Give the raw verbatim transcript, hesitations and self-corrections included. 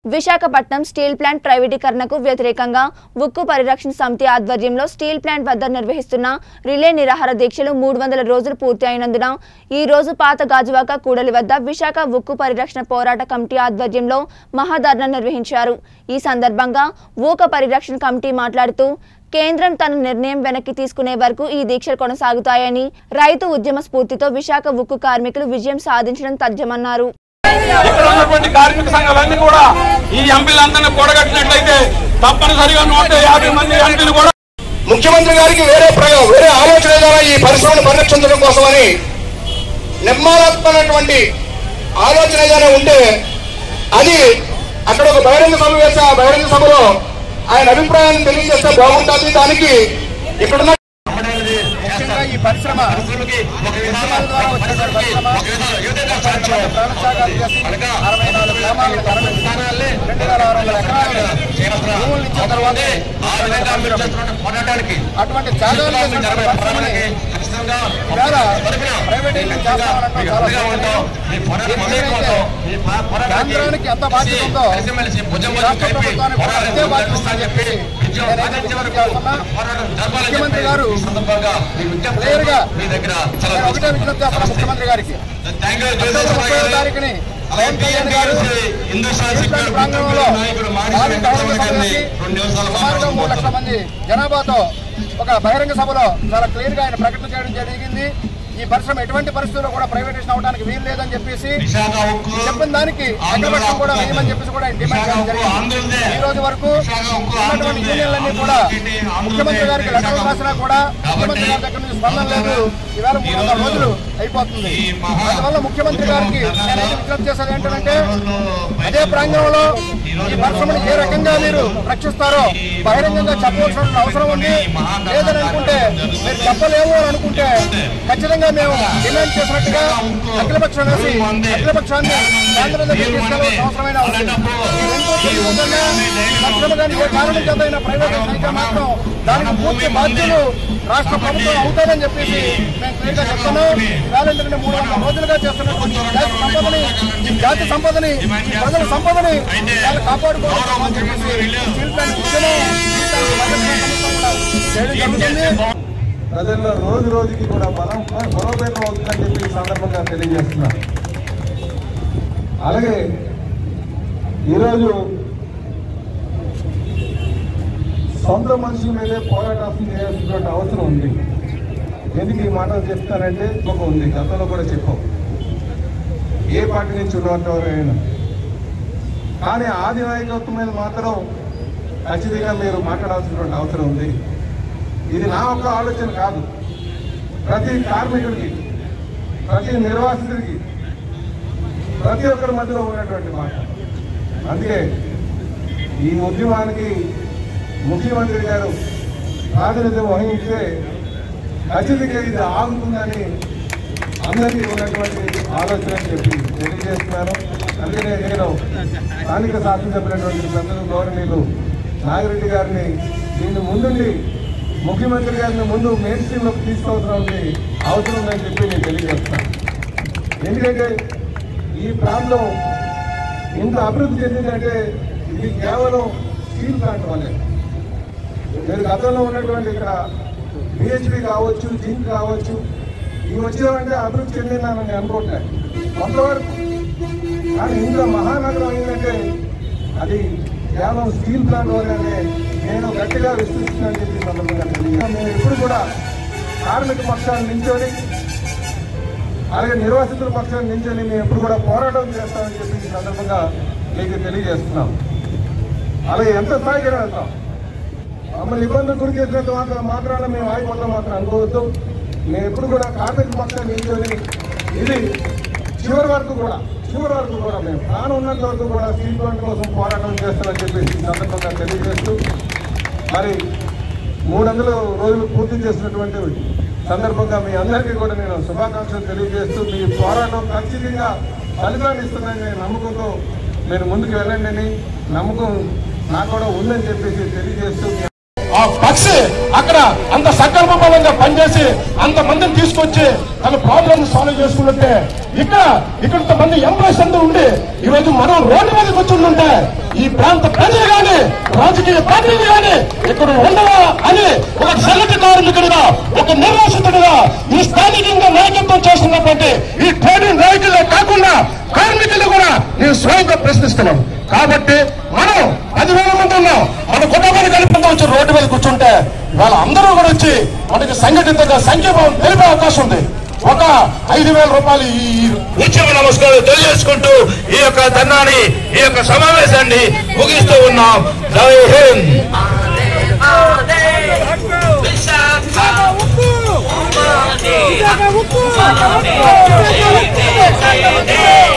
Visakhapatnam steel plant ప్రైవేటీకరణకు వ్యతిరేకంగా ఉక్కు పరిరక్షణ సమితి ఆధ్వర్యంలో స్టీల్ ప్లాంట్ వద్ద నిర్వహిస్తున్న రిలే నిరాహార దీక్షలు మూడు వందల రోజులు పూర్తి అయినందున ఈ రోజు పాత గాజువాక కూడలి వద్ద విశాఖ ఉక్కు పరిరక్షణ పోరాట కమిటీ ఆధ్వర్యంలో మహాధర్నా నిర్వహించారు। ఈ సందర్భంగా ఉక్కు పరిరక్షణ కమిటీ మాట్లాడుతూ కేంద్రం తన నిర్ణయం వెనక్కి తీసుకునే వరకు ఈ దీక్షలు కొనసాగుతాయని, రైతు ఉద్యమ స్ఫూర్తితో విశాఖ ఉక్కు కార్మికులు విజయం సాధించడం తథ్యమన్నారు। ఇక్కడ ఉన్నటువంటి కార్మిక సంఘాలన్నీ కూడా ఈ ఎంపీలందరినీ కూడగట్టినట్లయితే తప్పనిసరిగా నూట యాభై మంది ఎంపీలు కూడా ముఖ్యమంత్రి గారికి వేరే ప్రయోగం వేరే ఆలోచన ద్వారా ఈ పరిశ్రమను పరిరక్షించడం కోసమని నిర్మాణాత్మకమైనటువంటి ఆలోచన ఏదైనా ఉంటే అది అక్కడ ఒక బహిరంగ సభ వేస్తే ఆ బహిరంగ సభలో ఆయన అభిప్రాయాన్ని తెలియజేస్తే బాగుంటుంది। దానికి ఇక్కడున్న ఈ పరిశ్రమ అరవై నాలుగు గ్రామాలకు అరవై స్థానాలే రెండు వేల ఆరు వందల ఎకరాలు భూములు ఇచ్చిన తర్వాత అటువంటి కేంద్రానికి ఎంత బాధ్యత ఉందో రాష్ట్ర ప్రభుత్వానికి అదే బాధ్యత ఉందని చెప్పి ముఖ్యమంత్రి గారు క్లియర్ గా ఒకటే విజ్ఞప్తి చేస్తున్నా ముఖ్యమంత్రి గారికి ముప్పై తారీఖుని ప్రాంగణంలో సుమారుగా మూడు లక్షల మంది జనాభాతో ఒక బహిరంగ సభలో చాలా క్లియర్ గా ఆయన ప్రకటన చేయడం జరిగింది। ఈ పరిశ్రమ ఎటువంటి పరిస్థితుల్లో కూడా ప్రైవేటైజేషన్ అవడానికి వీలు లేదని చెప్పేసి చెప్పిన దానికి అగ్రపక్షం కూడా వేయమని చెప్పేసి కూడా డిమాండ్ చేయడం జరిగింది। ఈ రోజు వరకు ఉన్నటువంటి యూనియన్లన్నీ కూడా ముఖ్యమంత్రి గారికి లెటర్లు రాసినా కూడా ముఖ్యమంత్రి గారి దగ్గర నుంచి స్పందన లేదు। ఈవేళ మూడు వందల రోజులు అయిపోతుంది। అందువల్ల ముఖ్యమంత్రి గారికి నేను విజ్ఞప్తి చేసేది ఏంటంటే అదే ప్రాంగణంలో ఈ పరిశ్రమను ఏ రకంగా మీరు రక్షిస్తారో బహిరంగంగా చెప్పవలసిన అవసరం ఉంది। లేదని అనుకుంటే మీరు చెప్పలేము అని అనుకుంటే ఖచ్చితంగా మేము డిమాండ్ చేసినట్టుగా అఖిలపక్షం వేసి అఖిలపక్షాన్ని కేంద్రం దగ్గర తీసుకెళ్లాల్సిన అవసరమైన పరిశ్రమ కానీ ఏ కారణం చేత ప్రైవేటైజేషన్ అయితే మాత్రం దానికి పూర్తి బాధ్యులు రాష్ట్ర ప్రభుత్వం అవుతారని చెప్పేసి మేము క్లియర్గా చెప్తున్నాం। ఇవాళ మూడు వందల రోజులుగా చేస్తున్నటువంటి జాతి సంపదని ఈ జాతి సంపదని ఈ ప్రజల సంపదని వాళ్ళు కాపాడుకోవాలని చెప్పేసి స్టీల్ ప్లాంట్ ఉద్యమం చేయడం జరుగుతుంది। ప్రజల్లో రోజు రోజుకి కూడా బలం బలోపేతం అవుతుందని చెప్పి ఈ సందర్భంగా తెలియజేస్తున్నారు। అలాగే ఈరోజు సొంత మనుషుల మీదే పోరాటం చేయాల్సినటువంటి అవసరం ఉంది। ఎందుకు ఈ మాటలు చెప్తానంటే ఒక ఉంది, గతంలో కూడా చెప్పాం ఏ పార్టీ నుంచి ఉన్నవారైనా, కానీ ఆది నాయకత్వం మీద మాత్రం ఖచ్చితంగా మీరు మాట్లాడాల్సినటువంటి అవసరం ఉంది। ఇది నా ఒక్క ఆలోచన కాదు, ప్రతి కార్మికుడికి ప్రతి నిర్వాసితుడికి ప్రతి ఒక్కరి మధ్యలో ఉన్నటువంటి మాట। అందుకే ఈ ఉద్యమానికి ముఖ్యమంత్రి గారు ప్రాతినిధ్యం వహించితే ఖచ్చితంగా ఇది ఆగుతుందని అందరికీ ఉన్నటువంటి ఆలోచన చెప్పి తెలియజేస్తున్నాను। అందుకనే నేను స్థానిక శాసనసభ్యులైనటువంటి పెద్దలు గౌరవనీయులు నాగిరెడ్డి గారిని దీన్ని ముందుండి ముఖ్యమంత్రి గారిని ముందు మెయిన్ స్ట్రీమ్లోకి తీసుకోవాల్సిన అవసరం ఉందని చెప్పి నేను తెలియజేస్తున్నాను। ఎందుకంటే ఈ ప్రాంతం ఇంత అభివృద్ధి చెందిందంటే ఇది కేవలం స్టీల్ ప్లాంట్ వల్లే। మీరు గతంలో ఉన్నటువంటి ఇక్కడ బిహెచ్పి కావచ్చు, జింక్ కావచ్చు, ఇవి వచ్చేవంటే అభివృద్ధి చెందిందని నేను అనుకోవట్లేదు కొంతవరకు, కానీ ఇంత మహానగరం అయిందంటే అది కేవలం స్టీల్ ప్లాంట్ వల్లనే నేను గట్టిగా విశ్వసిస్తున్నానని చెప్పి సందర్భంగా తెలియజేస్తాను। మేము ఎప్పుడు కూడా కార్మిక పక్షాన్ని నించొని అలాగే నిర్వాసితుల పక్షాన్ని నించొని మేము ఎప్పుడు కూడా పోరాటం చేస్తామని చెప్పి ఈ సందర్భంగా మీకు తెలియజేస్తున్నాం। అలాగే ఎంత స్థాయికి వెళ్తాం, మమ్మల్ని ఇబ్బందులు గురి చేసినంత మాత్రం మాత్రాన మేము ఆగిపోతాం మాత్రం అనుకోవద్దు। మేము ఎప్పుడు కూడా కార్మిక పక్షాన్ని నించొని ఇది చివరి వరకు కూడా చివరి వరకు కూడా మేము ప్రాణం ఉన్నంత వరకు కూడా స్టీల్ ప్లాంట్ కోసం పోరాటం చేస్తామని చెప్పేసి ఈ సందర్భంగా తెలియజేస్తూ మరి మూడు వందల రోజులు పూర్తి చేసినటువంటి సందర్భంగా మీ అందరికీ కూడా నేను శుభాకాంక్షలు తెలియజేస్తూ మీ పోరాటం ఖచ్చితంగా ఫలితాన్ని ఇస్తుందని నేను నమ్మకంతో మీరు ముందుకు వెళ్ళండి అని నమ్మకం నాకు కూడా ఉందని చెప్పేసి తెలియజేస్తూ ఆ పక్షి అక్కడ అంత సకల్ప బలంగా పనిచేసి అంత మందిని తీసుకొచ్చి తన ప్రాబ్లమ్ సాల్వ్ చేసుకుంటే ఇక్కడ ఇక్కడ మంది ఎంప్లాయీస్ అంతా ఉండి ఈ రోజు మనం రోడ్డు మీదకి వచ్చి ఈ ప్రాంత ప్రజలు కానీ రాజకీయ పార్టీలు కానీ ఇక్కడ ఉండవా అని ఒక సగటు కార్మికుడిగా ఒక నిర్వాసితుడిగా ఈ స్థానికంగా నాయకత్వం చేస్తున్నటువంటి ఈ ట్రేడింగ్ నాయకులే కాకుండా కార్మికులు కూడా నేను స్వయంగా ప్రశ్నిస్తున్నాను. కాబట్టి మనం పదివేల మంది ఉన్నాం, మన కుటుంబాన్ని కలిపి వచ్చి రోడ్డు మీద కూర్చుంటే ఇవాళ అందరూ కూడా వచ్చి మనకి సంఘటితంగా సంఖ్యాభావం తెలిపే అవకాశం ఉంది. ఒక ఐదు వేల రూపాయలు ఈ ఉద్యమ నమస్కారం తెలియజేసుకుంటూ ఈ యొక్క ధర్నాన్ని ఈ యొక్క సమావేశాన్ని ముగిస్తూ ఉన్నాం. జై హింద్. విశాఖ ఉక్కు